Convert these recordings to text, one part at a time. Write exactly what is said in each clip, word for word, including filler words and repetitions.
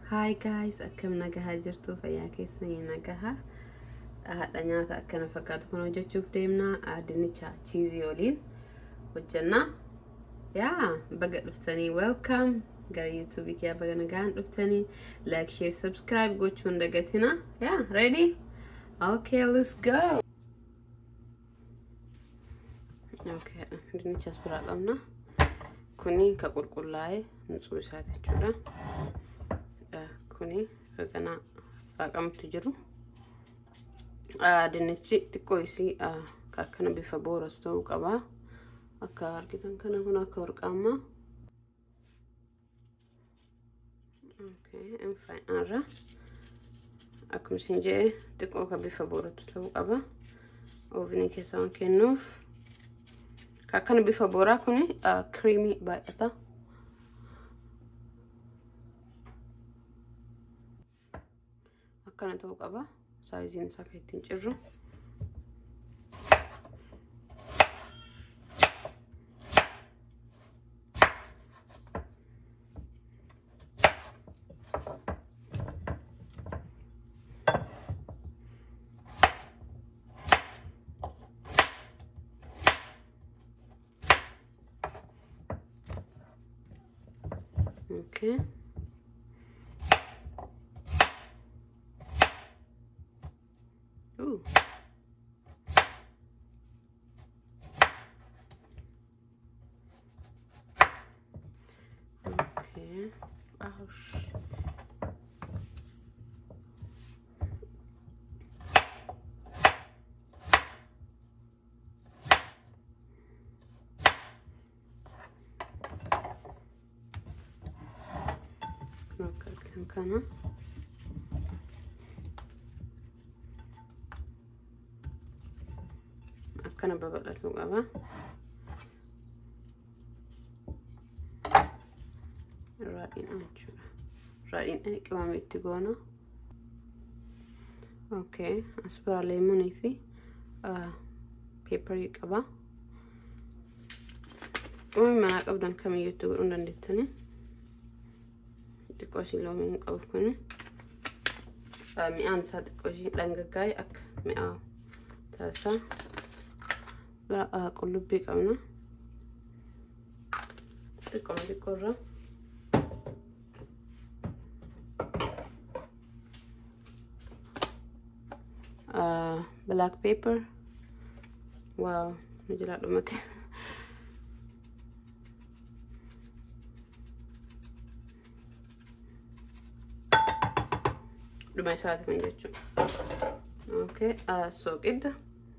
Hi guys, akkam nagaha jirtu fayyaa keessanii nagaha. Hadha nyaata akkana fakkaatu kun hojjechuuf deemna. Dinnicha cheesy waliin hojjenna. Yeah, baga dhuftanii welcome. Gara YouTube kiyya baga nagaan dhuftanii. Like, share, subscribe gochuun dagatina. Yeah, ready? Okay, let's go. Okay, dinnicha asbira qabna. Kuni ka qulqullaa'e nutsuu isaati jechuudha. Kuni kana qaqamtu jiru. Ah dinnichi xiqqoo isii akkana bifa booras ta'uu qaba. Akka argitan kana kun akka warqaama. Okay, and fine. Ara akkuma isin jedhe xiqqoo ka bifa booratu ta'uu qaba. Ovenii keessa waan kennuuf akkana bifa booraa kuni creamy baay'ata. Kana ta'uu qaba. Size isaa kan ittiin cirru. Okay. Ooh. Okay. Ouch. Okay, kana. Kana babal'atu qaba. Raadhiin jechuudha. Raadhiin qimama itti goona. Okay, asbira lemonii fi pepper qaba. Qimama mana qabdan kamiyyuu itti godhuu dandeettani. Xiqqoo ishii loomiin qabu kuni. Mi'aan isaa xiqqoo ishii dhangaggaa'e akka mi'aa taasisaa. Qullubbii qabna. Xiqqoo xiqqoorra. Black pepper. Wow, ni jira dhumate. Dhuma isaati kun jechuudha. Okay, soqidda.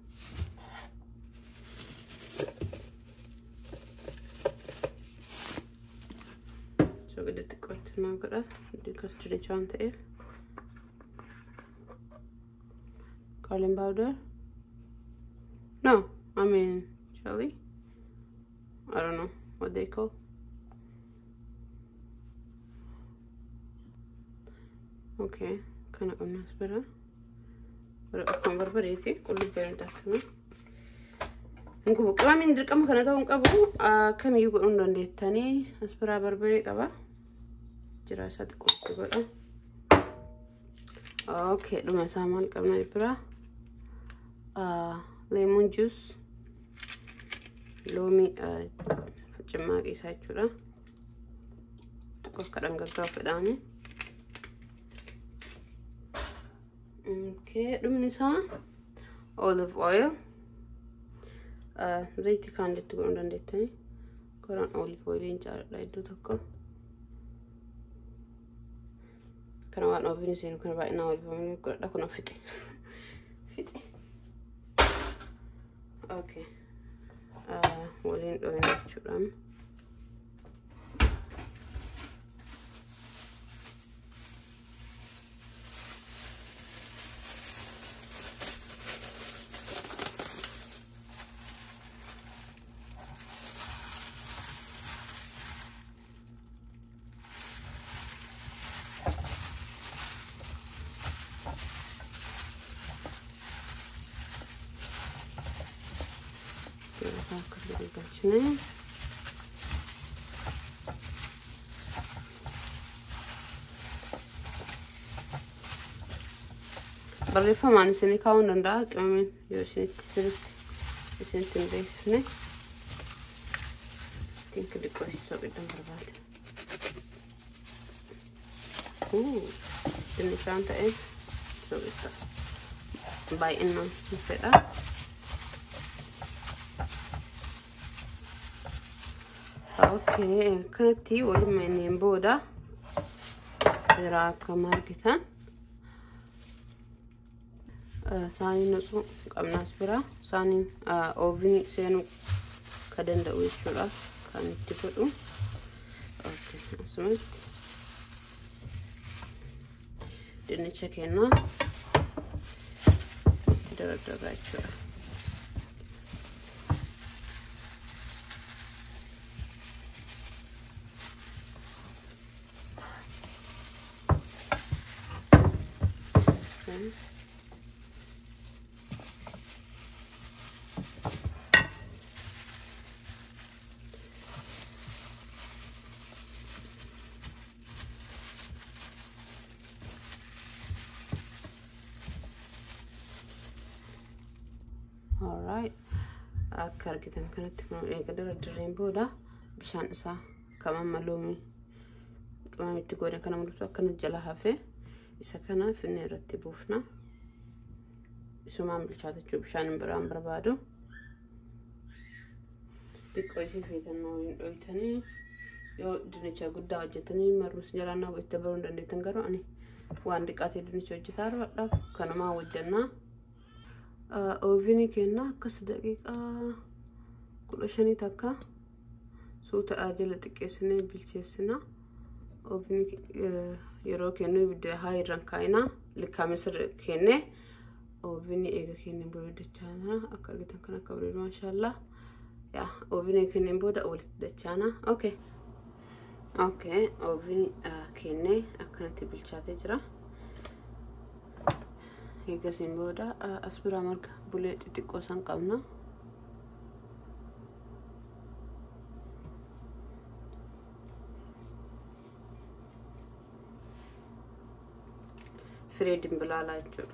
So good at the cut now, got that because to the chant here. Garlic powder. No, I mean, shall we? I don't know what they call. Okay, kind of nice, better. But I can't remember it. Could be better that. Nku qamin dirqama kana ta'uu qabu kamiyyuu godhuu dandeettanii asbira barbaree qaba jira isaa xiqqoo godha. Okay, dhuma isaa maal qabna bira lemon juice loomii cimmaaqii isaa jechuudha. Xiqqoo akka dhangaggaa'u fedhaame. Okay, dhumni isaa olive oil. Uh, zaiti kan jettu godhuu dandeettanii. Koraan olive oiliin caaladha iddoo tokko. Kana waan ofiin seenu kana baay'inaan olive oiliin godhadha kun fixe. Fixe. Okay. Uh, waliin dhoofna jechuudha. Bakın barreeffamaan isin kaa'uu danda'a qimamiin yoo isinitti sirriitti isinitti hin beeksifne tinka diqqoo soqidhan barbaade. Dinnichaan ta'e soqidha baay'inaan fedha. Okay, kanatti waliin manneen booda aspiraa akka margitan saanii nutu qabna aspiraa saanii oovin seenuu ka danda'u jechuudha kan itti godhu. Okay, asumatti dinnicha kennaa itti daraddaraa jechuudha. All right, akka argitan kanatti kun eega daraddareen booda bishaan isaa kamamma loomii qimamitti godhan kana mul'atu akkana jala hafe isa kana finne irratti buufna. Isumaan bilchaatachuu bishaan biraan barbaadu. Xiqqoo ishee feetannoo hin dhoytanii yoo dinnicha guddaa hojjetanii marmus jalaannaa gochite baruu hin dandeettan garuu ani waan xiqqaatee dinnicha hojjetaa dhaaf kanumaa hojjannaa. Oovini kenna akkas daqiiqaa kudha shanii takka suuta ajala xiqqeessinee bilcheessina. Oovini yeroo kennu ibidda haa irraan kaa'ina likkaame sirri kenne oovini eega kenneen booda dachaana akka argitan kan akka bareedu maashaallah. Ya oovini kenneen booda walitti dachaana. Okay, okay, oovini kennee akkanatti bilchaatee jira. Eega siin booda aspiraa marga bulee xixiqqoo san qabna. Firee dimbilaalaa jechuudha.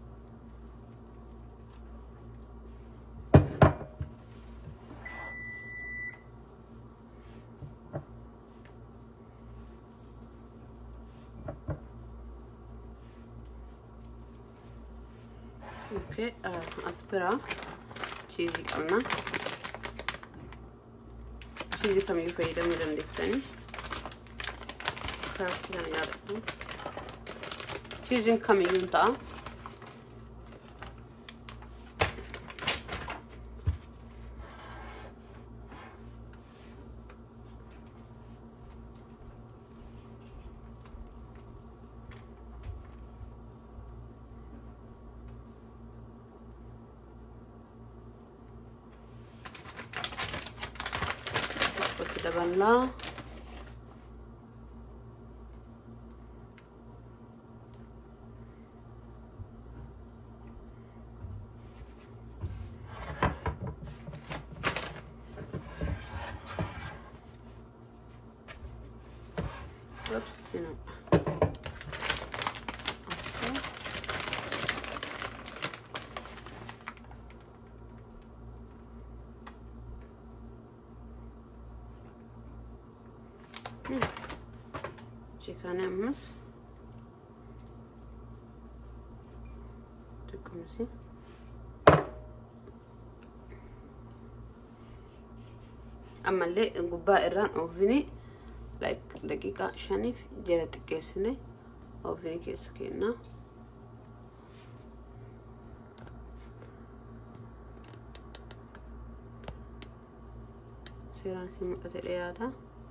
Okay, aspiraa cheesii qabna. Cheesii kamiyyuu fayyadamuu dandeessanii. Karatti kana yaadadhu. Cheesii kamiyyuu ta'a. Dabalaa oops no Chicanemos como así amalle gubbaa irraan oovini like daqiiqaa shaniif jala xiqqeessine oovini keessa kenna. Seeraan si mul'ate dhiyaata.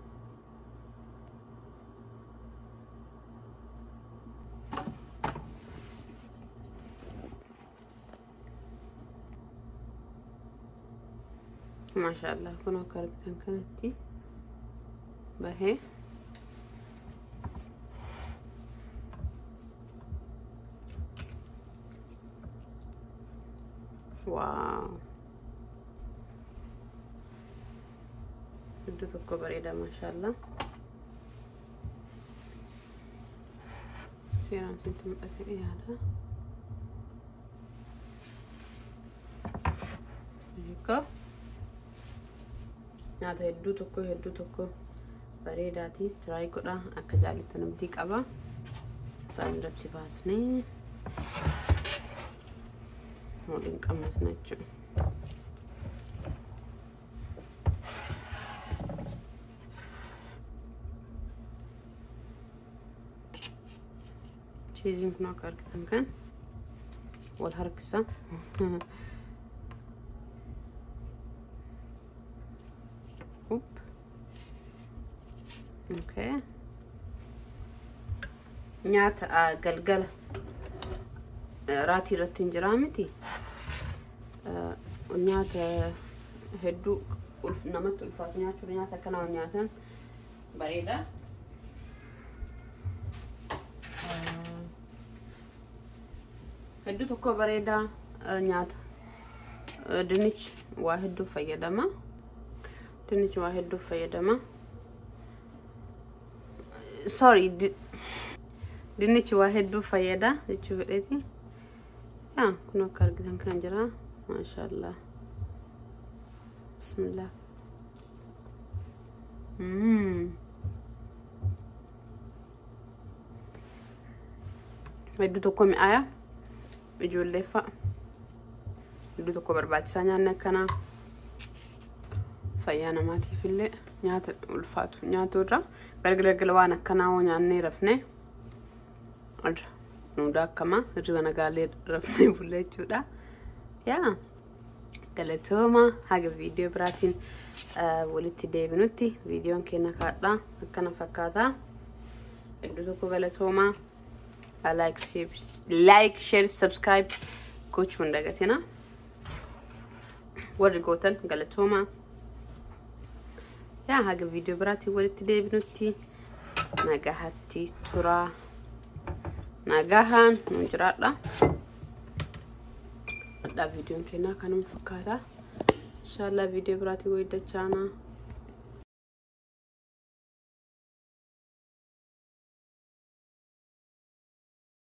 Mashallah, kun akka argitan kanatti bahee wow iddoo tokko bareeda mashallah. Seeraan sitti mul'ate dhiyaata. Ecco. Nyaata hedduu tokko hedduu tokko bareedaati. Try godha akka jaallattan abdii qaba. Isaan irratti baasnee waliin qamasna jechuudha. Cheesing kun akka argitan kan wal harkisa. Oop. Okay. Nyaata galgala raatii irratti hin jiraa miti. Nyaata hedduu namatti ulfaatu nyaachuudha. Nyaata akkanaa nyaatan bareeda. Hedduu tokko bareeda nyaata. Dinnichi waa hedduu fayyadama. Dinnichi waa hedduu fayyadama. Sorry, dinnichi waa hedduu fayyada jechuu fedheeti. Yaa kun akka argitan kan jira. Maashaallah. Bismillah. Mmm. Hedduu tokko mi'aaya. Ijoollee fa'a. Hedduu tokko barbaachisaa nyaanni akkanaa. Fayyaa namaatiif illee nyaata ulfaatu nyaaturra gargara waan akkanaa nyaannee rafne adra nuudaa akkama hirriba nagaalee rafnee bulle jechuudha. Yaa galatooma haga viidiyoo biraatiin walitti deebinutti viidiyoon keenya kaadha akkana fakkaata. Hedduu tokko galatooma. Like, share, like, share, subscribe. Coach Mundagatina. What gotan galatoma. Ya haga video birati walitti deebinutti nagahatti tura. Nagahan nunjiraadha. Adda video keenya kanuma fakkaata. Inshallah video birati wayda chana.